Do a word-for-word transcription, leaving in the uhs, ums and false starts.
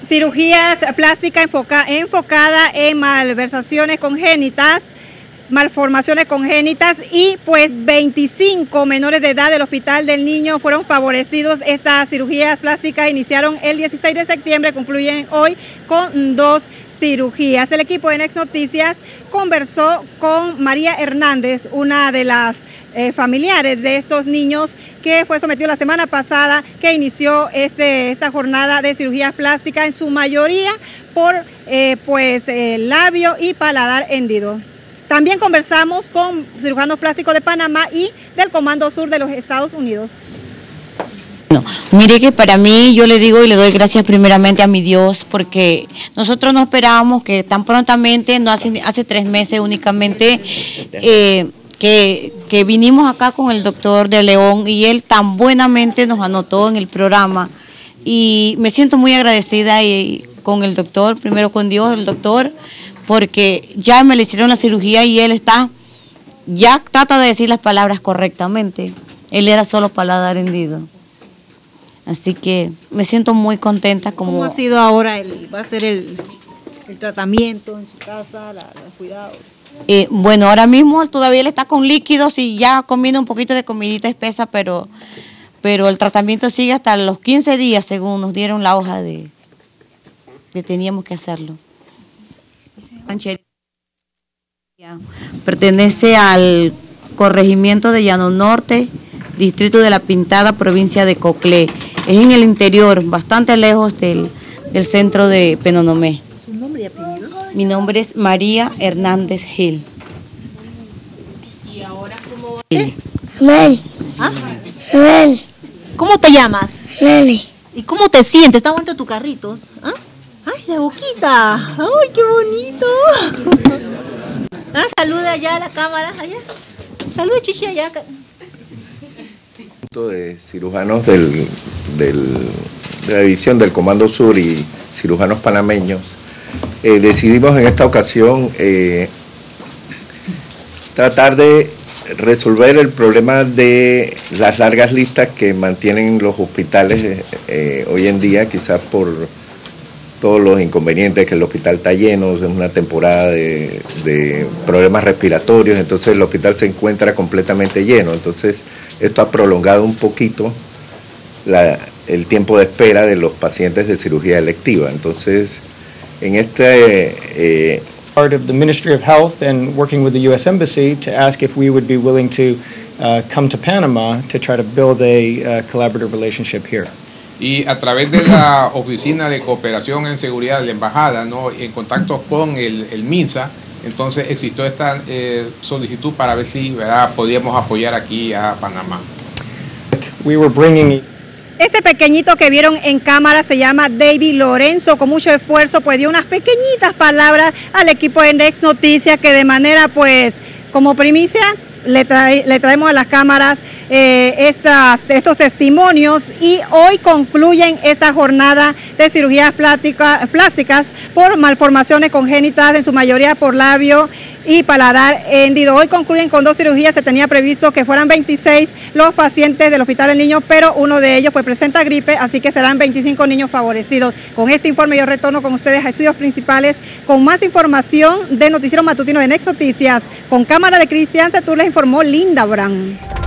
cirugías plásticas enfoca, enfocada en malversaciones congénitas, malformaciones congénitas y pues veinticinco menores de edad del Hospital del Niño fueron favorecidos. Estas cirugías plásticas iniciaron el dieciséis de septiembre, concluyen hoy con dos cirugías. El equipo de Next Noticias conversó con María Hernández, una de las eh, familiares de estos niños que fue sometido la semana pasada, que inició este, esta jornada de cirugías plásticas, en su mayoría por eh, pues eh, labio y paladar hendido. También conversamos con cirujanos plásticos de Panamá y del Comando Sur de los Estados Unidos. No, mire que para mí, yo le digo y le doy gracias primeramente a mi Dios, porque nosotros no esperábamos que tan prontamente, no hace, hace tres meses únicamente, eh, que, que vinimos acá con el doctor de León y él tan buenamente nos anotó en el programa. Y me siento muy agradecida y, con el doctor, primero con Dios, el doctor, porque ya me le hicieron la cirugía y él está, ya trata de decir las palabras correctamente. Él era solo paladar hendido. Así que me siento muy contenta. Como... ¿Cómo ha sido ahora, el, va a ser el, el tratamiento en su casa, la, los cuidados? Eh, bueno, ahora mismo todavía él está con líquidos y ya comiendo un poquito de comidita espesa, pero, pero el tratamiento sigue hasta los quince días, según nos dieron la hoja de que teníamos que hacerlo. Pertenece al corregimiento de Llano Norte, distrito de La Pintada, provincia de Coclé. Es en el interior, bastante lejos del, del centro de Penonomé. ¿Su nombre y apellido? Mi nombre es María Hernández Gil. ¿Y ahora cómo es? Mel. ¿Ah? Mel. ¿Cómo te llamas? Meli. ¿Y cómo te sientes? ¿Está bonito tu carritos? ¿Ah? ¡Ay, la boquita! ¡Ay, qué bonito! Ah, salude allá a la cámara, allá. Salude, Chichi, allá. De cirujanos del, del, de la división del Comando Sur y cirujanos panameños, eh, decidimos en esta ocasión eh, tratar de resolver el problema de las largas listas que mantienen los hospitales eh, hoy en día, quizás por todos los inconvenientes, que el hospital está lleno, es una temporada de, de problemas respiratorios, entonces el hospital se encuentra completamente lleno, entonces esto ha prolongado un poquito la, el tiempo de espera de los pacientes de cirugía electiva. Entonces, en este... Eh, part of the Ministry of Health and working with the U S Embassy to ask if we would be willing to uh, come to Panama to try to build a uh, collaborative relationship here. Y a través de la Oficina de Cooperación en Seguridad de la Embajada, ¿no?, en contacto con el, el MINSA, entonces existió esta eh, solicitud para ver si, ¿verdad?, podíamos apoyar aquí a Panamá. We were bringing... Este pequeñito que vieron en cámara se llama David Lorenzo. Con mucho esfuerzo pues dio unas pequeñitas palabras al equipo de Next Noticias, que de manera pues como primicia le, trae, le traemos a las cámaras eh, estas, estos testimonios, y hoy concluyen esta jornada de cirugías plástica, plásticas por malformaciones congénitas, en su mayoría por labio y paladar hendido. Hoy concluyen con dos cirugías. Se tenía previsto que fueran veintiséis los pacientes del Hospital del Niño, pero uno de ellos pues presenta gripe, así que serán veinticinco niños favorecidos. Con este informe yo retorno con ustedes a estudios principales con más información de Noticiero Matutino de Next Noticias. Con cámara de Cristian Setur les informó Linda Brand.